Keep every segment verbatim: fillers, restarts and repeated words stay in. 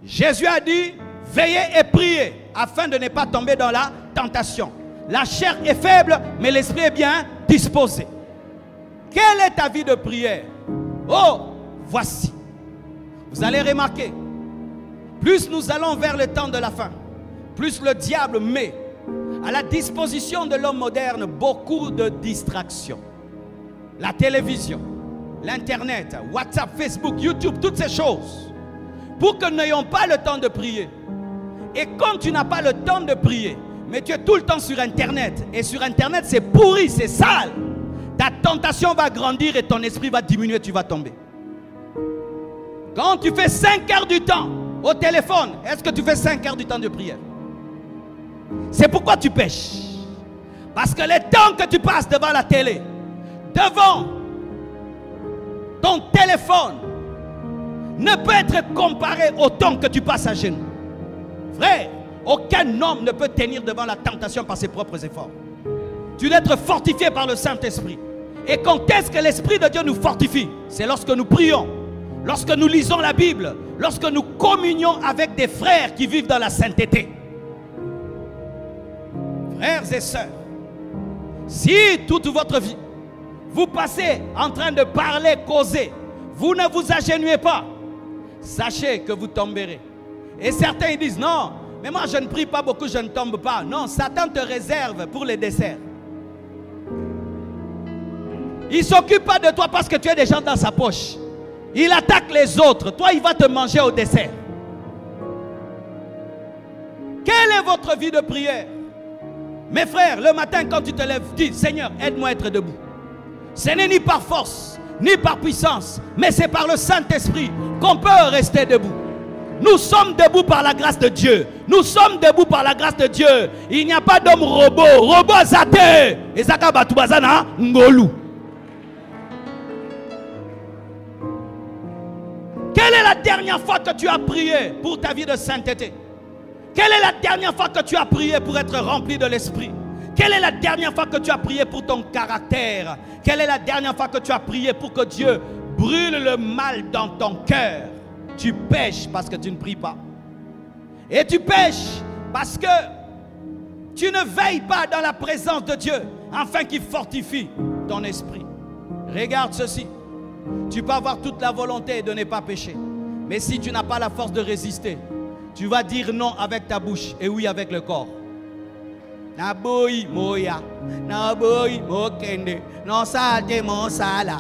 Jésus a dit, veillez et priez afin de ne pas tomber dans la tentation. La chair est faible, mais l'esprit est bien disposé. Quelle est ta vie de prière? Oh, voici. Vous allez remarquer, plus nous allons vers le temps de la fin, plus le diable met à la disposition de l'homme moderne beaucoup de distractions. La télévision, l'internet, WhatsApp, Facebook, YouTube, toutes ces choses, pour que nous n'ayons pas le temps de prier. Et quand tu n'as pas le temps de prier, mais tu es tout le temps sur internet, et sur internet c'est pourri, c'est sale, ta tentation va grandir et ton esprit va diminuer, tu vas tomber. Quand tu fais cinq heures du temps au téléphone, est-ce que tu fais cinq heures du temps de prière? C'est pourquoi tu pêches. Parce que le temps que tu passes devant la télé, devant ton téléphone, ne peut être comparé au temps que tu passes à genoux. Frère, aucun homme ne peut tenir devant la tentation par ses propres efforts. Tu dois être fortifié par le Saint-Esprit. Et quand est-ce que l'Esprit de Dieu nous fortifie? C'est lorsque nous prions, lorsque nous lisons la Bible, lorsque nous communions avec des frères qui vivent dans la sainteté. Frères et sœurs, si toute votre vie, vous passez en train de parler, causer, vous ne vous agenouillez pas, sachez que vous tomberez. Et certains ils disent, non, mais moi je ne prie pas beaucoup, je ne tombe pas. Non, Satan te réserve pour les desserts. Il ne s'occupe pas de toi parce que tu as des gens dans sa poche. Il attaque les autres. Toi, il va te manger au dessert. Quelle est votre vie de prière? Mes frères, le matin quand tu te lèves, dis, Seigneur, aide-moi à être debout. Ce n'est ni par force, ni par puissance, mais c'est par le Saint-Esprit qu'on peut rester debout. Nous sommes debout par la grâce de Dieu. Nous sommes debout par la grâce de Dieu. Il n'y a pas d'homme robot. Robot zate. Et zaka batubazana ngolu. Quelle est la dernière fois que tu as prié pour ta vie de sainteté? Quelle est la dernière fois que tu as prié pour être rempli de l'Esprit? Quelle est la dernière fois que tu as prié pour ton caractère? Quelle est la dernière fois que tu as prié pour que Dieu brûle le mal dans ton cœur? Tu pêches parce que tu ne pries pas. Et tu pêches parce que tu ne veilles pas dans la présence de Dieu afin qu'il fortifie ton esprit. Regarde ceci. Tu peux avoir toute la volonté de ne pas pécher. Mais si tu n'as pas la force de résister, tu vas dire non avec ta bouche et oui avec le corps. Naboyi moya, naboyi mokende, non ça de mon sala.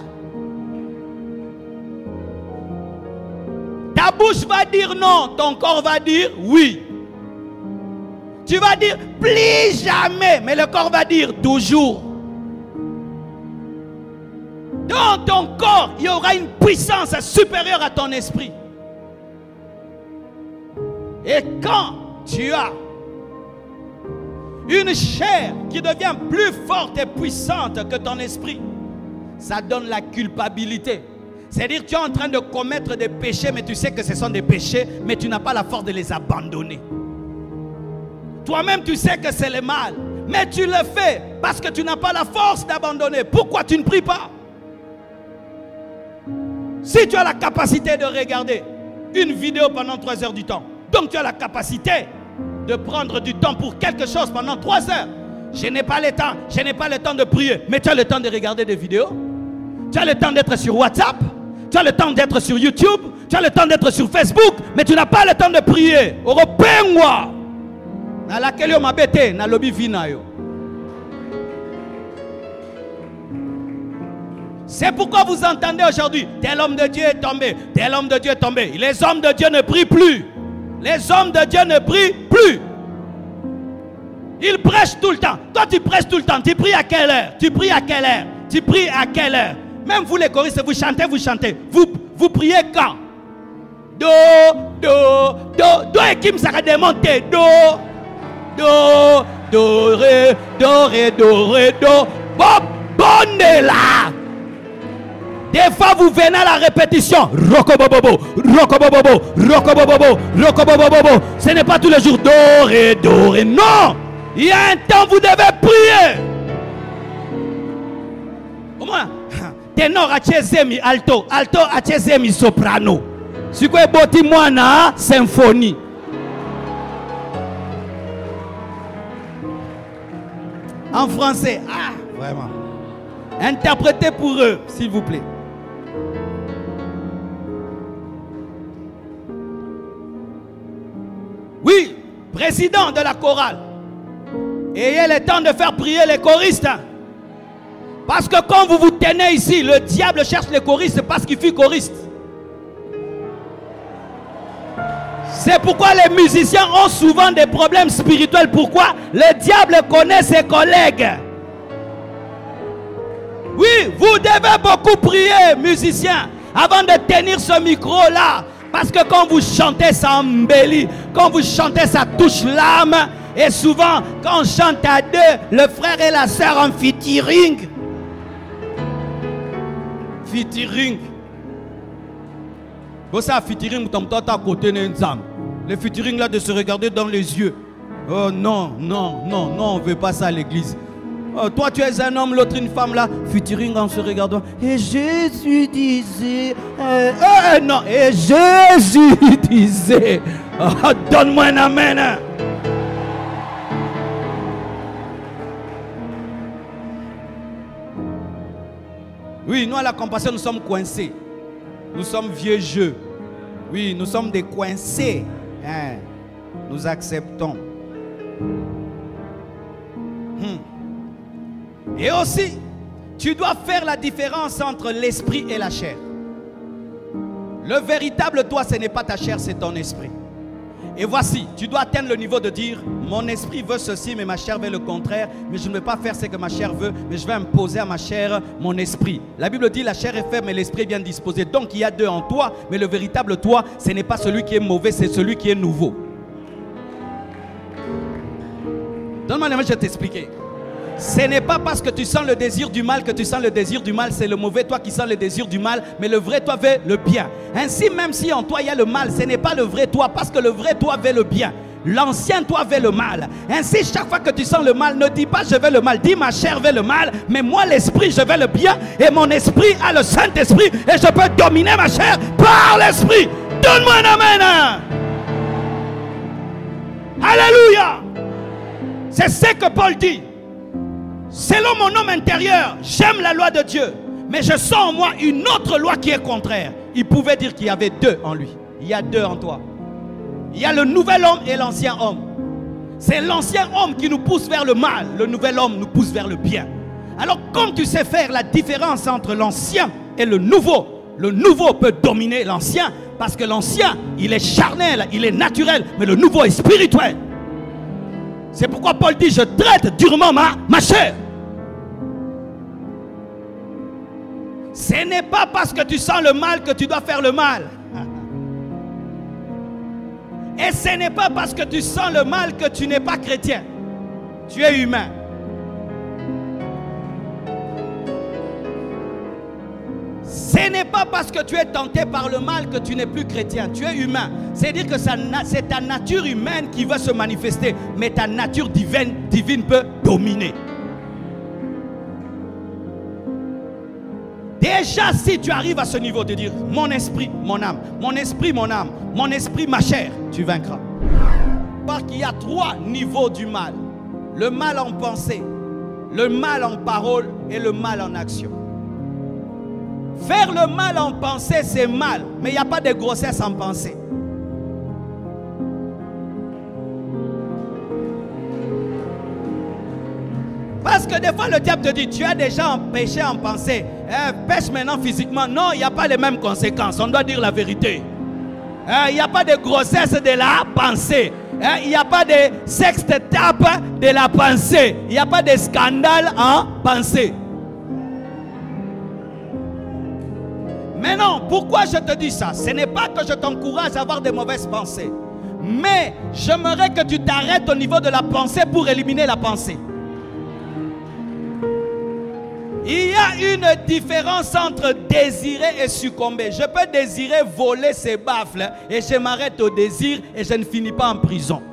Ta bouche va dire non, ton corps va dire oui. Tu vas dire plus jamais, mais le corps va dire toujours. Dans ton corps, il y aura une puissance supérieure à ton esprit. Et quand tu as une chair qui devient plus forte et puissante que ton esprit, ça donne la culpabilité. C'est-à-dire que tu es en train de commettre des péchés, mais tu sais que ce sont des péchés, mais tu n'as pas la force de les abandonner. Toi-même, tu sais que c'est le mal, mais tu le fais parce que tu n'as pas la force d'abandonner. Pourquoi tu ne pries pas? Si tu as la capacité de regarder une vidéo pendant trois heures du temps, donc tu as la capacité de prendre du temps pour quelque chose pendant trois heures. Je n'ai pas le temps, je n'ai pas le temps de prier, mais tu as le temps de regarder des vidéos. Tu as le temps d'être sur WhatsApp, tu as le temps d'être sur YouTube, tu as le temps d'être sur Facebook, mais tu n'as pas le temps de prier. Européen, na laquelle on m'a bêté, na lobby vinayo. C'est pourquoi vous entendez aujourd'hui, tel homme de Dieu est tombé, tel homme de Dieu est tombé. Les hommes de Dieu ne prient plus. Les hommes de Dieu ne prient plus. Ils prêchent tout le temps. Toi, tu prêches tout le temps. Tu pries à quelle heure? Tu pries à quelle heure? Tu pries à quelle heure? Même vous les choristes, vous chantez, vous chantez. Vous, vous priez quand? Do, do, do, do, et qui me s'arrête de monter? Do, do, do, ré, do, ré, do, ré, do. Bon, bonne là. Des fois, vous venez à la répétition. Rokobobobo, rokobobobo, rokobobobo, rokobobobo. Ce n'est pas tous les jours. Do, ré, do, ré. Non. Il y a un temps, vous devez prier. Au moins, ténor a mi alto, alto a mi soprano. Si vous avez moi na symphonie. En français. Ah, vraiment. Interprétez pour eux, s'il vous plaît. Oui, président de la chorale. Ayez le temps de faire prier les choristes. Parce que quand vous vous tenez ici, le diable cherche les choristes parce qu'il fut choriste. C'est pourquoi les musiciens ont souvent des problèmes spirituels. Pourquoi? Le diable connaît ses collègues. Oui, vous devez beaucoup prier, musiciens, avant de tenir ce micro-là. Parce que quand vous chantez, ça embellit. Quand vous chantez, ça touche l'âme. Et souvent, quand on chante à deux, le frère et la sœur en featuring. Featuring. Vous savez, featuring, vous êtes à côté d'un âme. Le featuring là de se regarder dans les yeux. Oh non, non, non, non, on ne veut pas ça à l'église. Oh, toi tu es un homme, l'autre une femme là. Featuring en se regardant. Et Jésus disait. Euh, euh, non, et Jésus disait. Oh, donne-moi un amen. Oui, nous à la compassion, nous sommes coincés. Nous sommes vieux jeux. Oui, nous sommes des coincés. Hein. Nous acceptons. Hmm. Et aussi, tu dois faire la différence entre l'esprit et la chair. Le véritable toi, ce n'est pas ta chair, c'est ton esprit. Et voici, tu dois atteindre le niveau de dire, mon esprit veut ceci, mais ma chair veut le contraire. Mais je ne vais pas faire ce que ma chair veut, mais je vais imposer à ma chair mon esprit. La Bible dit, la chair est faible, mais l'esprit est bien disposé. Donc il y a deux en toi, mais le véritable toi, ce n'est pas celui qui est mauvais, c'est celui qui est nouveau. Donne-moi un moment, je vais t'expliquer. Ce n'est pas parce que tu sens le désir du mal que tu sens le désir du mal. C'est le mauvais toi qui sens le désir du mal. Mais le vrai toi veut le bien. Ainsi, même si en toi il y a le mal, ce n'est pas le vrai toi. Parce que le vrai toi veut le bien. L'ancien toi veut le mal. Ainsi, chaque fois que tu sens le mal, ne dis pas je veux le mal. Dis ma chair veut le mal. Mais moi l'esprit je veux le bien. Et mon esprit a le Saint-Esprit. Et je peux dominer ma chair par l'esprit. Donne-moi un amen. Alléluia. C'est ce que Paul dit. Selon mon homme intérieur, j'aime la loi de Dieu, mais je sens en moi une autre loi qui est contraire. Il pouvait dire qu'il y avait deux en lui. Il y a deux en toi. Il y a le nouvel homme et l'ancien homme. C'est l'ancien homme qui nous pousse vers le mal. Le nouvel homme nous pousse vers le bien. Alors quand tu sais faire la différence entre l'ancien et le nouveau, le nouveau peut dominer l'ancien, parce que l'ancien, il est charnel, il est naturel, mais le nouveau est spirituel. C'est pourquoi Paul dit, je traite durement ma, ma chair. Ce n'est pas parce que tu sens le mal que tu dois faire le mal. Et ce n'est pas parce que tu sens le mal que tu n'es pas chrétien. Tu es humain. Ce n'est pas parce que tu es tenté par le mal que tu n'es plus chrétien. Tu es humain. C'est-à-dire que c'est ta nature humaine qui va se manifester. Mais ta nature divine, divine peut dominer. Déjà, si tu arrives à ce niveau de dire mon esprit, mon âme, mon esprit, mon âme, mon esprit, ma chair, tu vaincras. Parce qu'il y a trois niveaux du mal. Le mal en pensée, le mal en parole et le mal en action. Faire le mal en pensée, c'est mal. Mais il n'y a pas de grossesse en pensée. Parce que des fois, le diable te dit, tu as déjà péché en pensée. Eh, pêche maintenant physiquement. Non, il n'y a pas les mêmes conséquences. On doit dire la vérité. Eh, il n'y a pas de grossesse de la pensée. Eh, il n'y a pas de sextape de la pensée. Il n'y a pas de scandale en pensée. Mais non, pourquoi je te dis ça? Ce n'est pas que je t'encourage à avoir de mauvaises pensées. Mais j'aimerais que tu t'arrêtes au niveau de la pensée pour éliminer la pensée. Il y a une différence entre désirer et succomber. Je peux désirer voler ses baffles et je m'arrête au désir et je ne finis pas en prison.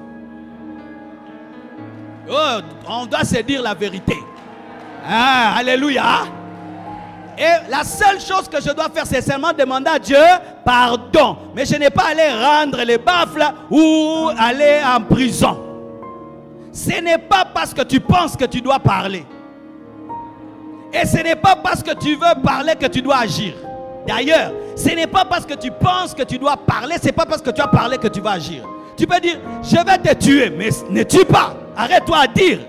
Oh, on doit se dire la vérité. Ah, alléluia. Et la seule chose que je dois faire, c'est seulement demander à Dieu pardon. Mais je n'ai pas à aller rendre les baffles ou aller en prison. Ce n'est pas parce que tu penses que tu dois parler. Et ce n'est pas parce que tu veux parler que tu dois agir. D'ailleurs, ce n'est pas parce que tu penses que tu dois parler, ce n'est pas parce que tu as parlé que tu vas agir. Tu peux dire, je vais te tuer, mais ne tue pas. Arrête-toi à dire.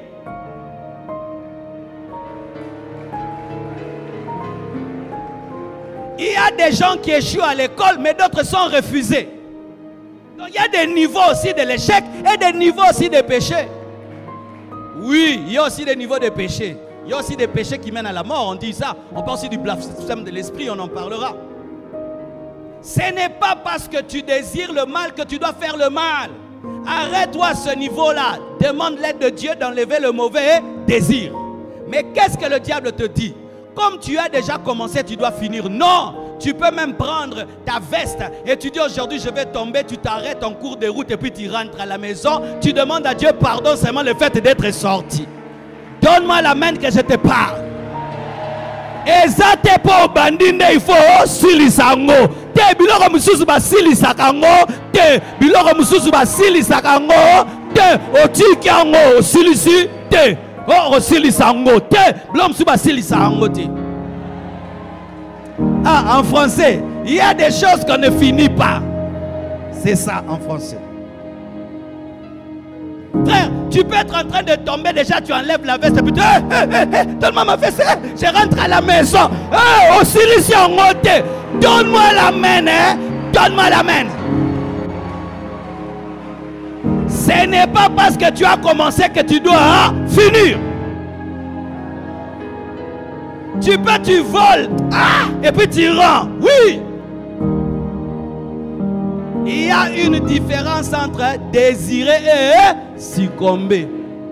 Il y a des gens qui échouent à l'école, mais d'autres sont refusés. Donc il y a des niveaux aussi de l'échec et des niveaux aussi de péché. Oui, il y a aussi des niveaux de péché. Il y a aussi des péchés qui mènent à la mort. On dit ça. On parle aussi du blasphème de l'esprit. On en parlera. Ce n'est pas parce que tu désires le mal que tu dois faire le mal. Arrête-toi à ce niveau-là. Demande l'aide de Dieu d'enlever le mauvais désir. Mais qu'est-ce que le diable te dit? Comme tu as déjà commencé, tu dois finir. Non, tu peux même prendre ta veste et tu dis aujourd'hui je vais tomber, tu t'arrêtes en cours de route et puis tu rentres à la maison. Tu demandes à Dieu pardon seulement le fait d'être sorti. Donne-moi la main que je te parle. Et ça t'es pas au bandine, il faut aussi l'isango. Te biloko mususu ba sili sakango, te biloko mususu ba sili sakango, te otiki ango silisi, te oh osili sango, te biloko mususu ba sili sango te. Ah, en français, il y a des choses qu'on ne finit pas. C'est ça en français. Frère, tu peux être en train de tomber, déjà tu enlèves la veste et puis tu dis, hey, hey, hey, donne-moi ma veste, je rentre à la maison. Hey, aussi ici en côté, donne-moi la main, hein? Donne-moi la main. Ce n'est pas parce que tu as commencé que tu dois hein, finir. Tu peux, tu voles, ah, et puis tu rends, oui. Il y a une différence entre désirer et succomber.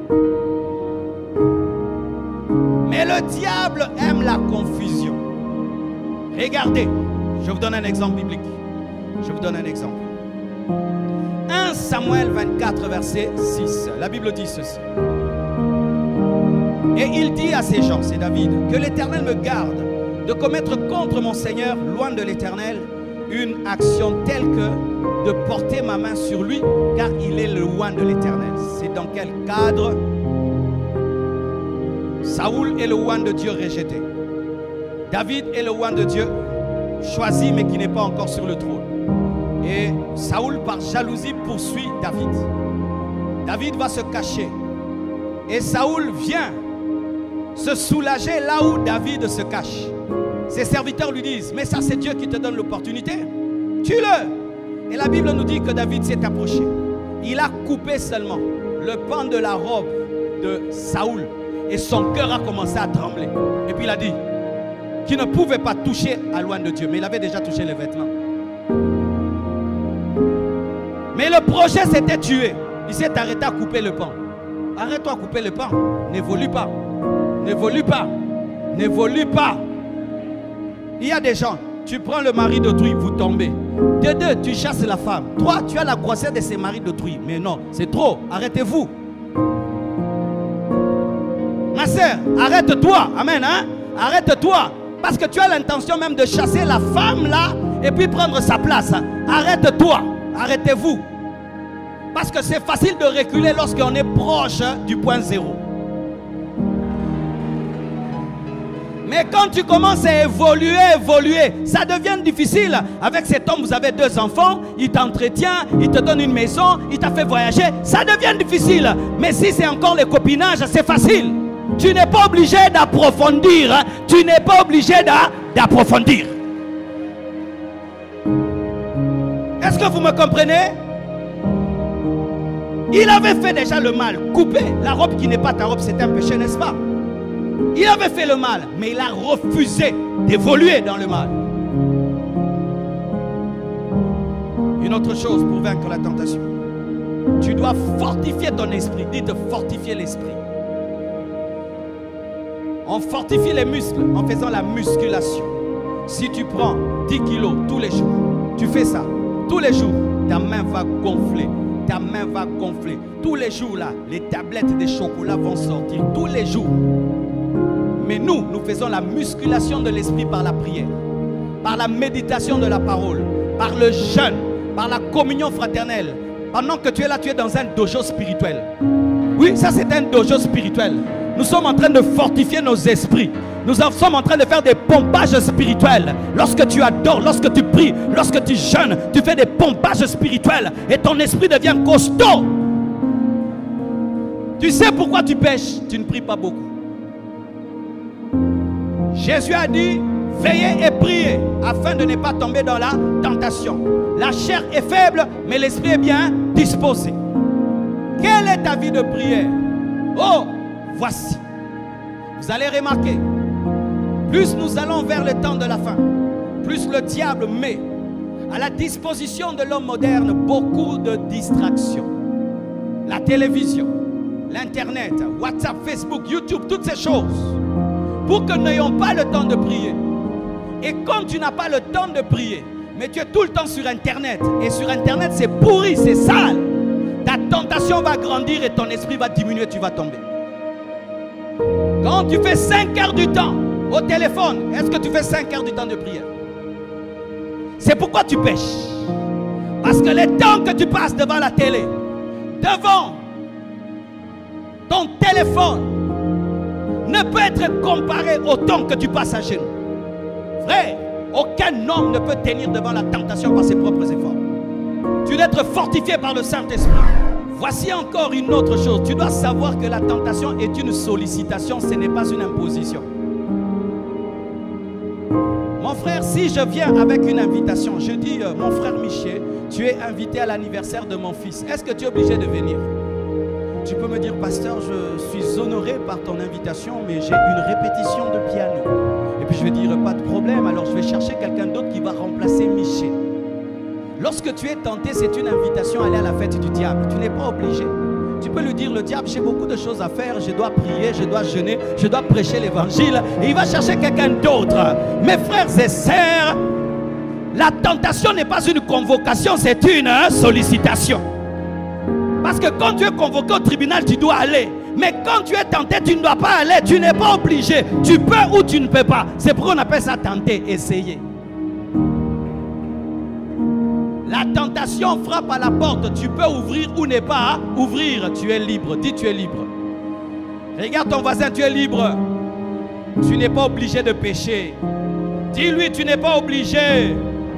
Mais le diable aime la confusion. Regardez, je vous donne un exemple biblique. Je vous donne un exemple. un Samuel vingt-quatre, verset six. La Bible dit ceci. Et il dit à ces gens, c'est David, que l'Éternel me garde de commettre contre mon Seigneur, loin de l'Éternel, une action telle que de porter ma main sur lui, car il est le loin de l'Éternel. C'est dans quel cadre? Saoul est le loin de Dieu rejeté. David est le loin de Dieu choisi mais qui n'est pas encore sur le trône. Et Saoul par jalousie poursuit David. David va se cacher. Et Saoul vient se soulager là où David se cache. Ses serviteurs lui disent, mais ça c'est Dieu qui te donne l'opportunité. Tue-le. Et la Bible nous dit que David s'est approché. Il a coupé seulement le pan de la robe de Saoul. Et son cœur a commencé à trembler. Et puis il a dit qu'il ne pouvait pas toucher à loin de Dieu. Mais il avait déjà touché les vêtements. Mais le projet s'était tué. Il s'est arrêté à couper le pan. Arrête-toi à couper le pan. N'évolue pas. N'évolue pas. N'évolue pas. Il y a des gens, tu prends le mari d'autrui, vous tombez. De deux, tu chasses la femme. Trois, tu as la grossesse de ces maris d'autrui. Mais non, c'est trop. Arrêtez-vous. Ma soeur, arrête-toi. Amen. Hein? Arrête-toi. Parce que tu as l'intention même de chasser la femme là et puis prendre sa place. Arrête-toi. Arrêtez-vous. Parce que c'est facile de reculer lorsqu'on est proche du point zéro. Mais quand tu commences à évoluer, évoluer, ça devient difficile. Avec cet homme, vous avez deux enfants, il t'entretient, il te donne une maison, il t'a fait voyager. Ça devient difficile. Mais si c'est encore le copinage, c'est facile. Tu n'es pas obligé d'approfondir. Tu n'es pas obligé d'approfondir. Est-ce que vous me comprenez? Il avait fait déjà le mal. Couper la robe qui n'est pas ta robe, c'est un péché, n'est-ce pas? Il avait fait le mal, mais il a refusé d'évoluer dans le mal. Une autre chose pour vaincre la tentation. Tu dois fortifier ton esprit. Dites fortifier l'esprit. On fortifie les muscles en faisant la musculation. Si tu prends dix kilos tous les jours, tu fais ça. Tous les jours, ta main va gonfler. Ta main va gonfler. Tous les jours, là, les tablettes de chocolat vont sortir. Tous les jours. Mais nous, nous faisons la musculation de l'esprit par la prière, par la méditation de la parole, par le jeûne, par la communion fraternelle. Pendant que tu es là, tu es dans un dojo spirituel. Oui, ça c'est un dojo spirituel. Nous sommes en train de fortifier nos esprits. Nous sommes en train de faire des pompages spirituels. Lorsque tu adores, lorsque tu pries, lorsque tu jeûnes, tu fais des pompages spirituels et ton esprit devient costaud. Tu sais pourquoi tu pêches? Tu ne pries pas beaucoup. Jésus a dit, veillez et priez afin de ne pas tomber dans la tentation. La chair est faible, mais l'esprit est bien disposé. Quelle est ta vie de prière? Oh, voici. Vous allez remarquer, plus nous allons vers le temps de la fin, plus le diable met à la disposition de l'homme moderne beaucoup de distractions. La télévision, l'internet, WhatsApp, Facebook, YouTube, toutes ces choses, pour que nous n'ayons pas le temps de prier. Et quand tu n'as pas le temps de prier, mais tu es tout le temps sur internet, et sur internet c'est pourri, c'est sale, ta tentation va grandir et ton esprit va diminuer, tu vas tomber. Quand tu fais cinq heures du temps au téléphone, est-ce que tu fais cinq heures du temps de prière? C'est pourquoi tu pêches. Parce que le temps que tu passes devant la télé, devant ton téléphone, ne peut être comparé au temps que tu passes à genoux. Frère, aucun homme ne peut tenir devant la tentation par ses propres efforts. Tu dois être fortifié par le Saint-Esprit. Voici encore une autre chose. Tu dois savoir que la tentation est une sollicitation, ce n'est pas une imposition. Mon frère, si je viens avec une invitation, je dis, euh, mon frère Michel, tu es invité à l'anniversaire de mon fils. Est-ce que tu es obligé de venir? Tu peux me dire, pasteur, je suis honoré par ton invitation, mais j'ai une répétition de piano. Et puis je vais dire, pas de problème, alors je vais chercher quelqu'un d'autre qui va remplacer Michel. Lorsque tu es tenté, c'est une invitation à aller à la fête du diable. Tu n'es pas obligé. Tu peux lui dire, le diable, j'ai beaucoup de choses à faire, je dois prier, je dois jeûner, je dois prêcher l'évangile. Et il va chercher quelqu'un d'autre. Mes frères et sœurs, la tentation n'est pas une convocation, c'est une sollicitation. Parce que quand tu es convoqué au tribunal, tu dois aller. Mais quand tu es tenté, tu ne dois pas aller. Tu n'es pas obligé. Tu peux ou tu ne peux pas. C'est pourquoi on appelle ça tenter, essayer. La tentation frappe à la porte. Tu peux ouvrir ou ne pas ouvrir. Tu es libre. Dis, tu es libre. Regarde ton voisin, tu es libre. Tu n'es pas obligé de pécher. Dis-lui, tu n'es pas obligé.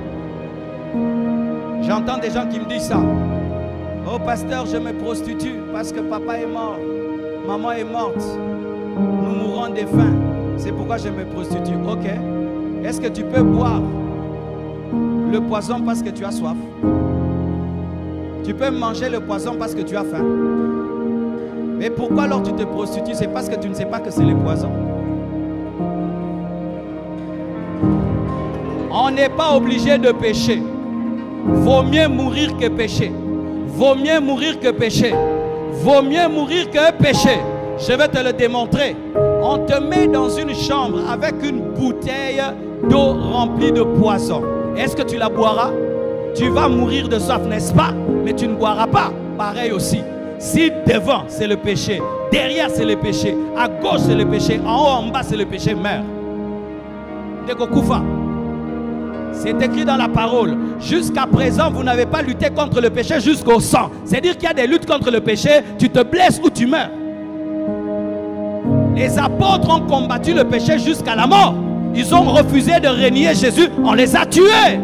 J'entends des gens qui me disent ça. Oh pasteur, je me prostitue parce que papa est mort, maman est morte, nous mourrons de faim. C'est pourquoi je me prostitue. Ok. Est-ce que tu peux boire le poison parce que tu as soif? Tu peux manger le poison parce que tu as faim. Mais pourquoi alors tu te prostitues? C'est parce que tu ne sais pas que c'est le poison. On n'est pas obligé de pécher. Vaut mieux mourir que pécher. Vaut mieux mourir que pécher. Vaut mieux mourir que pécher. Je vais te le démontrer. On te met dans une chambre avec une bouteille d'eau remplie de poison. Est-ce que tu la boiras? Tu vas mourir de soif, n'est-ce pas? Mais tu ne boiras pas. Pareil aussi. Si devant c'est le péché, derrière c'est le péché, à gauche c'est le péché, en haut, en bas c'est le péché, meurs. Dekokoufa. C'est écrit dans la parole. Jusqu'à présent, vous n'avez pas lutté contre le péché jusqu'au sang. C'est-à-dire qu'il y a des luttes contre le péché. Tu te blesses ou tu meurs. Les apôtres ont combattu le péché jusqu'à la mort. Ils ont refusé de renier Jésus. On les a tués.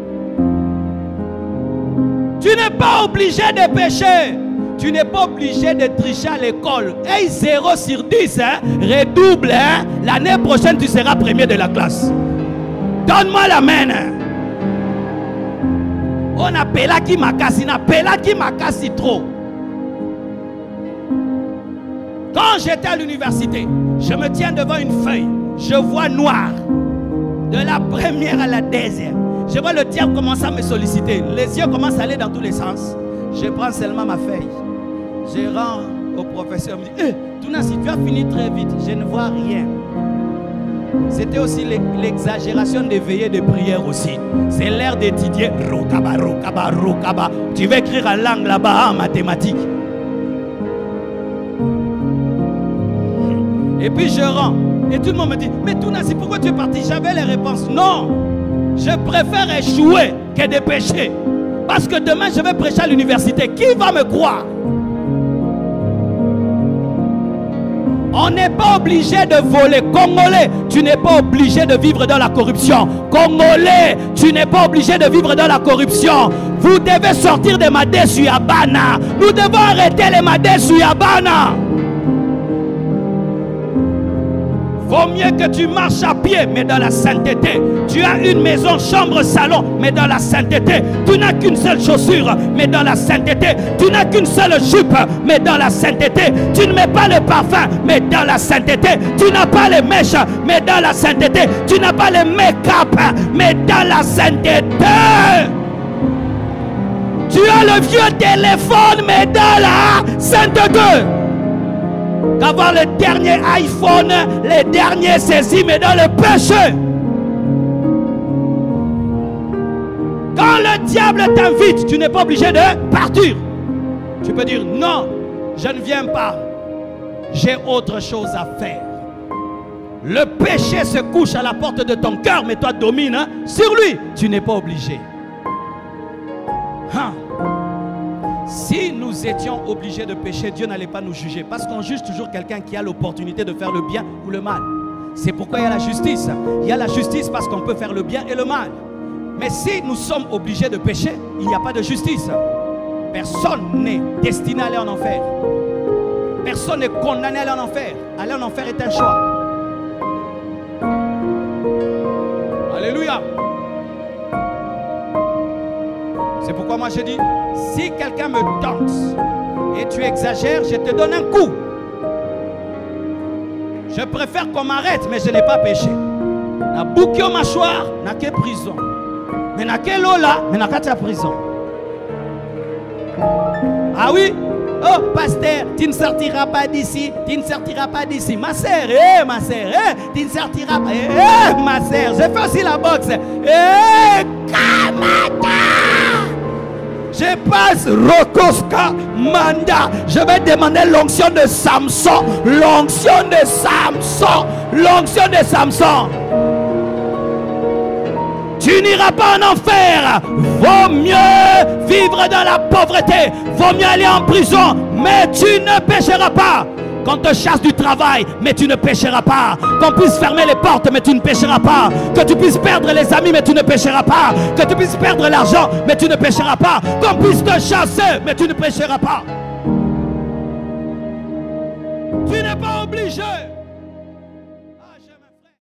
Tu n'es pas obligé de pécher. Tu n'es pas obligé de tricher à l'école. Hey, zéro sur dix, hein? Redouble. Hein? L'année prochaine, tu seras premier de la classe. Donne-moi la main. On a pela qui m'a cassé, on a pela qui m'a cassé trop. Quand j'étais à l'université, je me tiens devant une feuille, je vois noir. De la première à la deuxième. Je vois le diable commencer à me solliciter. Les yeux commencent à aller dans tous les sens. Je prends seulement ma feuille. Je rends au professeur. Il me dit, eh, Tounasi, tu as fini très vite. Je ne vois rien. C'était aussi l'exagération des veillées de prière aussi. C'est l'ère d'étudier. Rokaba, rokaba, rokaba. Tu vas écrire en langue là-bas, en mathématiques. Et puis je rends. Et tout le monde me dit, mais Tounasi, pourquoi tu es parti? J'avais les réponses. Non, je préfère échouer que de pécher. Parce que demain, je vais prêcher à l'université. Qui va me croire? On n'est pas obligé de voler. Congolais, tu n'es pas obligé de vivre dans la corruption. Congolais, tu n'es pas obligé de vivre dans la corruption. Vous devez sortir des Madé Suyabana. Nous devons arrêter les Madé Suyabana. Vaut mieux que tu marches à pied, mais dans la sainteté. Tu as une maison, chambre, salon, mais dans la sainteté. Tu n'as qu'une seule chaussure, mais dans la sainteté. Tu n'as qu'une seule jupe, mais dans la sainteté. Tu ne mets pas le parfum, mais dans la sainteté. Tu n'as pas les mèches, mais dans la sainteté. Tu n'as pas les make-up, mais dans la sainteté. Tu as le vieux téléphone, mais dans la sainteté. Qu'avoir le dernier iPhone, les derniers saisies, mais dans le péché. Quand le diable t'invite, tu n'es pas obligé de partir. Tu peux dire non, je ne viens pas. J'ai autre chose à faire. Le péché se couche à la porte de ton cœur, mais toi domine hein, sur lui. Tu n'es pas obligé. Hein? Si nous étions obligés de pécher, Dieu n'allait pas nous juger. Parce qu'on juge toujours quelqu'un qui a l'opportunité de faire le bien ou le mal. C'est pourquoi il y a la justice. Il y a la justice parce qu'on peut faire le bien et le mal. Mais si nous sommes obligés de pécher, il n'y a pas de justice. Personne n'est destiné à aller en enfer. Personne n'est condamné à aller en enfer. Aller en enfer est un choix. Alléluia. C'est pourquoi moi je dis, si quelqu'un me tente et tu exagères, je te donne un coup. Je préfère qu'on m'arrête, mais je n'ai pas péché. Na bouki au mâchoire, n'a que prison. Mais n'a que lola, mais n'a qu'à prison. Ah oui? Oh, pasteur, tu ne sortiras pas d'ici, tu ne sortiras pas d'ici. Ma sœur, eh, ma sœur, eh, tu ne sortiras pas. Eh, eh ma sœur, je fais aussi la boxe. Eh, Kamata! Je passe Rokoska Manda. Je vais demander l'onction de Samson. L'onction de Samson. L'onction de Samson. Tu n'iras pas en enfer. Vaut mieux vivre dans la pauvreté. Vaut mieux aller en prison. Mais tu ne pécheras pas. Qu'on te chasse du travail, mais tu ne pécheras pas. Qu'on puisse fermer les portes, mais tu ne pécheras pas. Que tu puisses perdre les amis, mais tu ne pécheras pas. Que tu puisses perdre l'argent, mais tu ne pécheras pas. Qu'on puisse te chasser, mais tu ne pécheras pas. Tu n'es pas obligé.